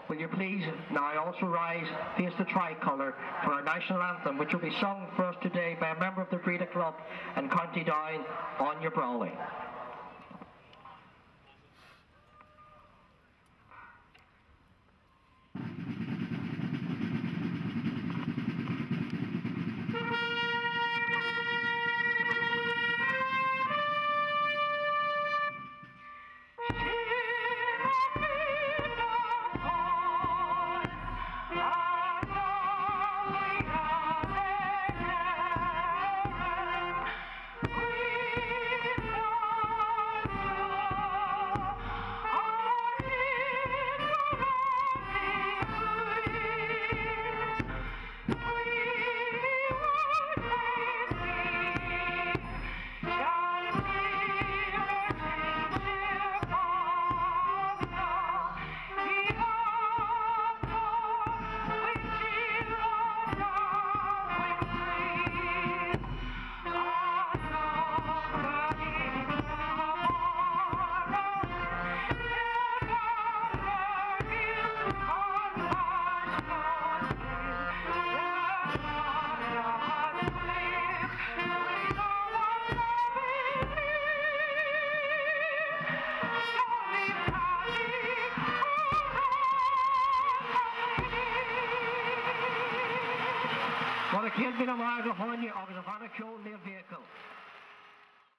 will you please now also rise, face the tricolour for our national anthem, which will be sung for us today by a member of the Bredagh Club in County Down, Aine Brolly. Well, I can't be a while to hold you, I was a vehicle.